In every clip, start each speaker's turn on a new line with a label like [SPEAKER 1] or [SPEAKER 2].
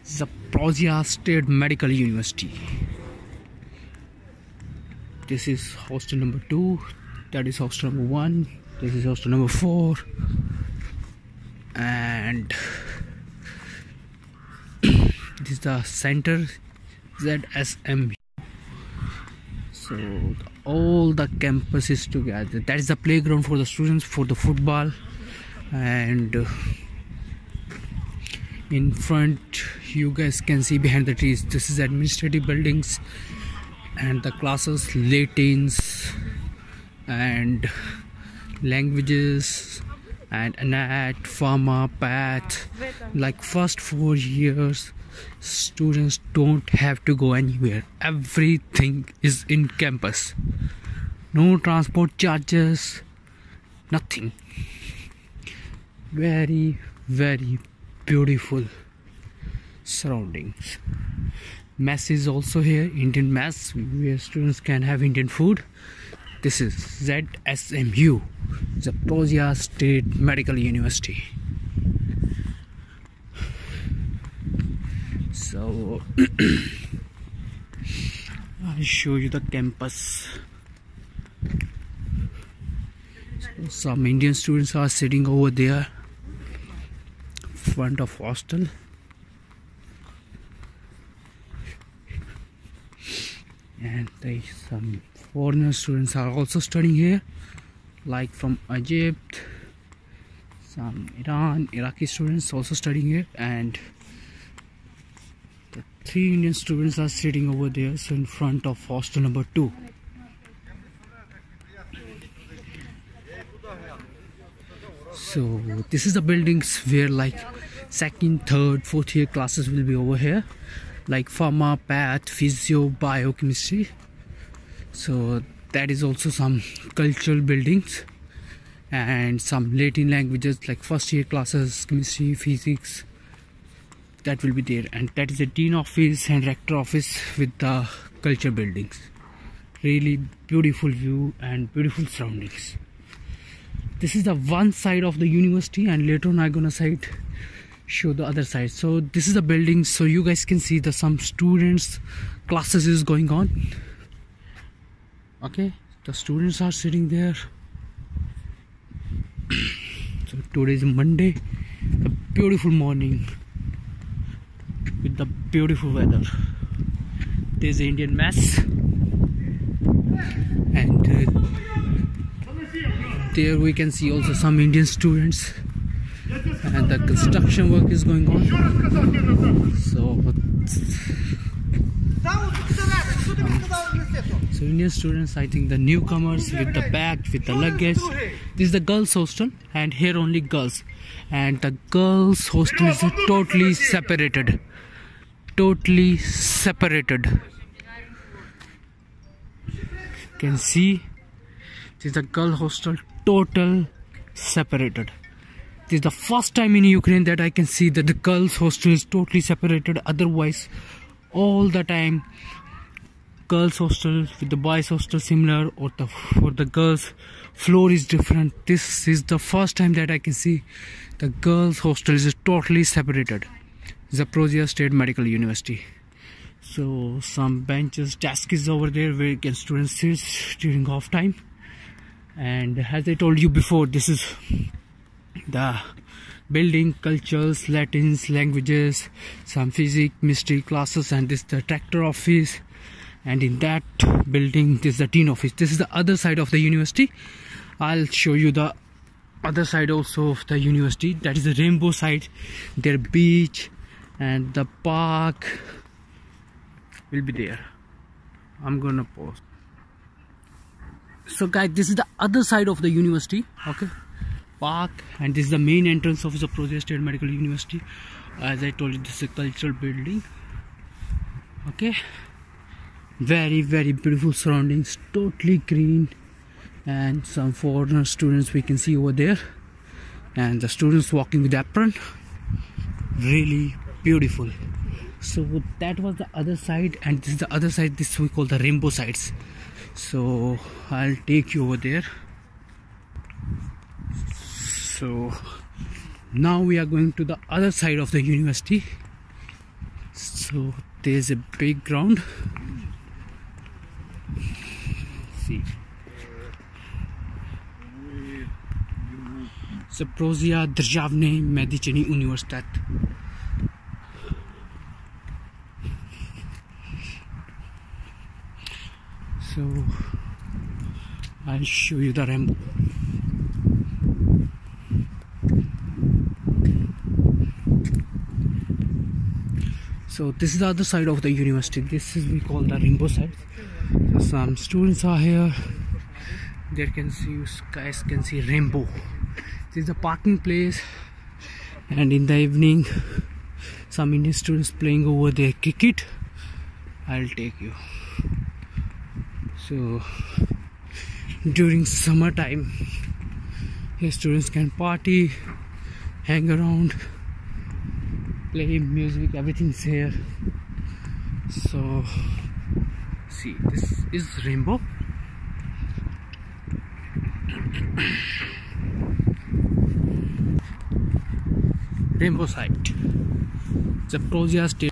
[SPEAKER 1] Zaporozhye State Medical University. This is hostel number 2, that is hostel number 1, this is hostel number 4, and this is the center ZSMU. So all the campus is together. That is the playground for the students for the football, and in front you guys can see behind the trees, this is administrative buildings and the classes, Latins and languages and anat, pharma, path. Like first 4 years students don't have to go anywhere, everything is in campus, no transport charges, nothing. Very beautiful surroundings. Mess is also here, Indian mess, where students can have Indian food. This is ZSMU, Zaporozhye State Medical University. So I'll show you the campus. So some Indian students are sitting over there, front of hostel. And some foreigner students are also studying here, like from Egypt, some Iran, Iraqi students also studying here, and the 3 Indian students are sitting over there, so in front of hostel number 2. So this is the buildings where like 2nd, 3rd, 4th year classes will be over here, like pharma, path, physio, biochemistry. So that is also some cultural buildings and some Latin languages like first year classes, chemistry, physics, that will be there. And that is the dean office and rector office with the culture buildings. Really beautiful view and beautiful surroundings. This is the one side of the university, and later on I'm gonna show the other side. So this is the building, so you guys can see that some students classes is going on. Okay, the students are sitting there. So today is Monday, a beautiful morning with the beautiful weather. There's the Indian mess, and there we can see also some Indian students, and the construction work is going on. So Indian students, I think the newcomers with the bag, with the luggage. This is the girls hostel, and here only girls, and the girls hostel is totally separated. You can see this is the girl hostel, total separated. This is the first time in Ukraine that I can see that the girls hostel is totally separated. Otherwise all the time girls hostel with the boys hostel similar, or for the girls floor is different. This is the first time that I can see the girls hostel is totally separated. Zaporozhye State Medical University. So some benches, desks is over there where can students sit during off time. And as I told you before, this is the building, cultures, Latins, languages, some physics, mystery classes, and this is the tractor office. And in that building, this is the dean office. This is the other side of the university. I'll show you the other side also of the university. That is the rainbow side. Their beach and the park will be there. I'm gonna pause. So guys, this is the other side of the university. Okay, park, and this is the main entrance of the Zaporozhye State Medical University. As I told you, this is a cultural building. Okay, very beautiful surroundings, totally green, and some foreigner students we can see over there, and the students walking with apron. Really beautiful. So that was the other side, and this is the other side. This we call the rainbow sides. So I'll take you over there. So now we are going to the other side of the university. So there's a big ground. See, Zaporozhye Državne Medicine Universitet. So I'll show you the rainbow. So this is the other side of the university. This is we call the rainbow side. So some students are here. There can see, you guys can see rainbow. This is the parking place, and in the evening some Indian students playing over their cricket. I'll take you. So during summertime here students can party, hang around, play music, everything's here. So see, this is rainbow. Rainbow site, Zaporozhye State.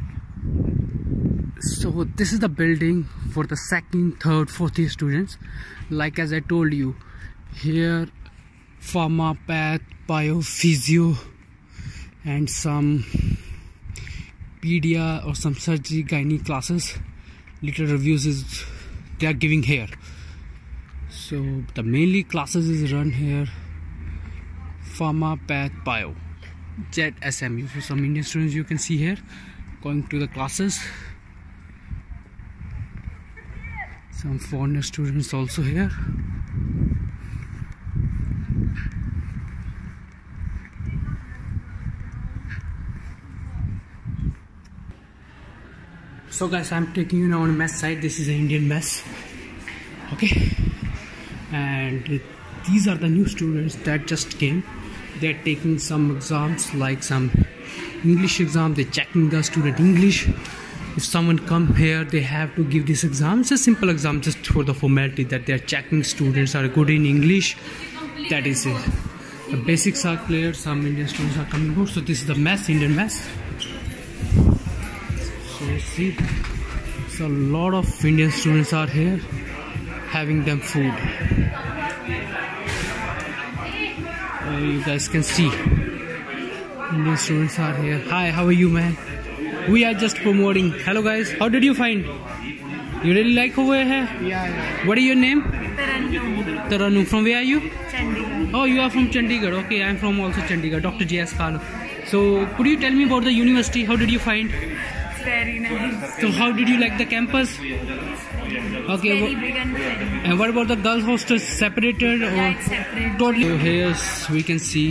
[SPEAKER 1] So this is the building for the second, third, fourth year students. Like as I told you, here pharma, path, bio, physio, and some pedia or some surgery, gynae classes. Little reviews is they are giving here. So the mainly classes is run here: pharma, path, bio, ZSMU. So some Indian students you can see here going to the classes. Some foreigner students also here. So guys, I'm taking you now on mess side. This is an Indian mess. Okay, and these are the new students that just came. They're taking some exams, like some English exam. They're checking the student English. If someone come here, they have to give this exam. It's a simple exam just for the formality that they're checking students are good in English. That is it. The basics are clear. Some Indian students are coming out. So this is the mess, Indian mess. So you see, so a lot of Indian students are here having them food. You guys can see Indian students are here. Hi, how are you, man? We are just promoting. Hello guys, how did you find? You really like over here? Yeah. What is your name? Taranu. Taranu. From where are you? Chandigarh. Oh, you are from Chandigarh. Okay, I am from also Chandigarh. Dr. J.S. Kalu. So, could you tell me about the university? How did you find?
[SPEAKER 2] It's very nice.
[SPEAKER 1] So, how did you like the campus? Okay.
[SPEAKER 2] Very big and very.
[SPEAKER 1] And what about the girls' hostels? Separated or?
[SPEAKER 2] Yeah, it's separate.
[SPEAKER 1] Totally. So here we can see.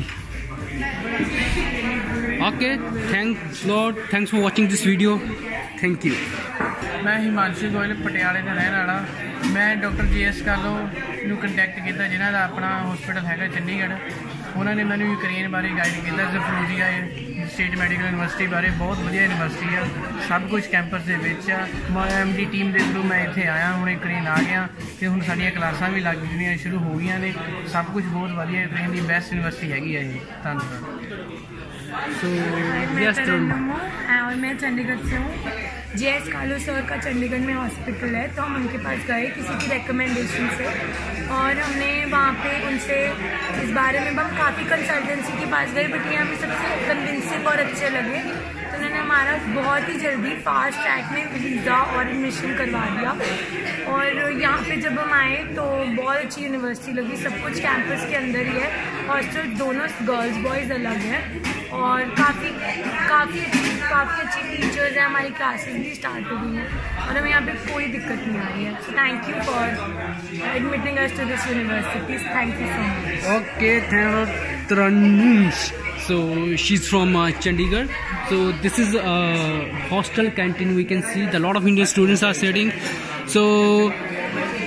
[SPEAKER 1] Okay, thanks Lord. Thanks for watching this video. Thank you.
[SPEAKER 3] मैं हिमांशु गोयल पटियाले का रहने वाला। मैं doctor JS कालो ਨੂੰ contact ਕੀਤਾ ਜਿਨ੍ਹਾਂ ਦਾ ਆਪਣਾ ਹਸਪੀਟਲ ਹੈਗਾ ਚੰਡੀਗੜ੍ਹ। ਉਹਨਾਂ ਨੇ ਮੈਨੂੰ ਯੂਕਰੇਨ ਬਾਰੇ ਗਾਈਡ ਕੀਤਾ। ਜ਼ਪੋਰੋਜ਼ੀਆ ਸਟੇਟ ਮੈਡੀਕਲ ਯੂਨੀਵਰਸਿਟੀ ਬਾਰੇ ਬਹੁਤ ਵਧੀਆ ਯੂਨੀਵਰਸਿਟੀ ਆ। ਸਭ ਕੁਝ ਕੈਂਪਸ ਦੇ ਵਿੱਚ ਆ। MD ਟੀਮ ਦੇ ਥਰੂ ਮੈਂ ਇੱਥੇ ਆਇਆ, ਹੁਣ ਯੂਕਰੇਨ ਆ ਗਿਆ ਤੇ ਹੁਣ ਸਾਡੀਆਂ ਕਲਾਸਾਂ ਵੀ ਲੱਗ ਜਿਹੜੀਆਂ ਸ਼ੁਰੂ ਹੋ ਗਈਆਂ ਨੇ। ਸਭ ਕੁਝ ਬਹੁਤ ਵਧੀਆ, ਯੂਕਰੇਨ ਦੀ ਬੈਸਟ ਯੂਨੀਵਰਸਿਟੀ ਹੈਗੀ ਆ ਇਹ। ਧੰਨਵਾਦ।
[SPEAKER 1] So
[SPEAKER 2] yes, और मैं चंडीगढ़ से हूँ। JS कालू सर का चंडीगढ़ में हॉस्पिटल है, तो हम उनके पास गए किसी की रिकमेंडेशन से, और हमने वहाँ पे उनसे इस बारे में हम काफ़ी कंसल्टेंसी के पास गए, बट ये हमें सबसे कन्विंसिंग और अच्छे लगे। तो उन्होंने हमारा बहुत ही जल्दी फास्ट ट्रैक में वीज़ा और एडमिशन करवा दिया। और यहाँ पे जब हम आए तो बहुत अच्छी यूनिवर्सिटी लगी। सब कुछ कैंपस के अंदर ही है। हॉस्टल दोनों गर्ल्स बॉयज़ अलग हैं, और काफ़ी अच्छी टीचर्स हैं। हमारी क्लासेस भी स्टार्ट हो गई हैं और हमें यहाँ पे कोई दिक्कत नहीं आ रही है। Thank you for admitting us to this university. Thank you so much.
[SPEAKER 1] Okay, thank you. So she's from Chandigarh. So this is a hostel canteen. We can see a lot of Indian students are sitting. So this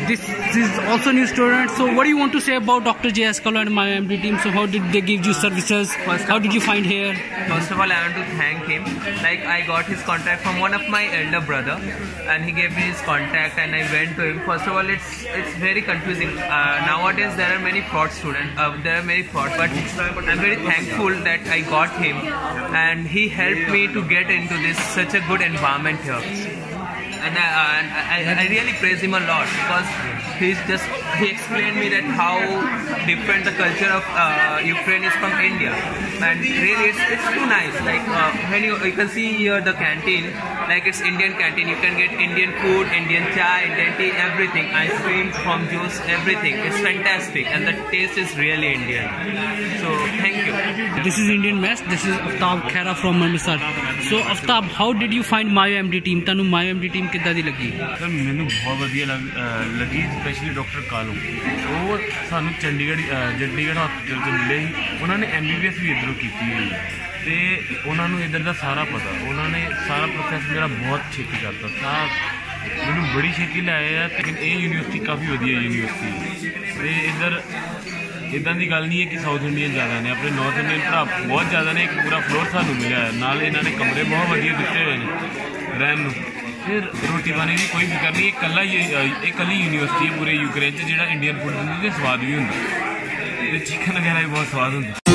[SPEAKER 1] This is also new student. So what do you want to say about Dr. JS Kalu and MyOMD team? So how did they give you services? How did you find here?
[SPEAKER 4] First of all, I want to thank him. Like, I got his contact from one of my elder brother, and he gave me his contact, and I went to him. First of all, it's very confusing. Nowadays, there are many fraud students. There are many fraud, but I'm very thankful that I got him, and he helped me to get into this such a good environment here. And I really praise him a lot, because he explained me that how different the culture of Ukraine is from India, and really it's too nice. Like, when you can see here the canteen, like it's Indian canteen. You can get Indian food, Indian chai, Indian tea, everything, ice cream, from juice, everything. It's fantastic, and the taste is really Indian. So thank you.
[SPEAKER 1] This is Indian Mess. This is Aftab Khera from Amritsar. So Aftab, how did you find MyOMD team? Tanu MyOMD team किद्दां दी लगी?
[SPEAKER 5] Sir मैनू बहुत वधिया लगी, specially doctor Kalu. वो सानू Chandigarh hospital च मिले ही, उन्होंने MBBS भी इधरों की हुई ते उन्होंने इधर का सारा पता, उन्होंने सारा प्रोसैस मेरा बहुत छेती करता था, मैनू बड़ी छेती लाया है। लेकिन ये यूनिवर्सिटी काफ़ी वधिया यूनिवर्सिटी ते इधर इदा की गल नहीं है कि साउथ इंडियन ज़्यादा ने, अपने नॉर्थ इंडियन भरा बहुत ज़्यादा ने। एक पूरा फ्लोर सानू मिला है, नाल इन्होंने कमरे बहुत वधिया दिते हुए हैं रहन। फिर रोटी पानी की कोई फिक्र नहीं, एक कली यूनिवर्सिटी है पूरे यूक्रेन जो इंडियन फूड दिंदी, स्वाद भी होंगे, चिकन वगैरह भी बहुत स्वाद होंगे।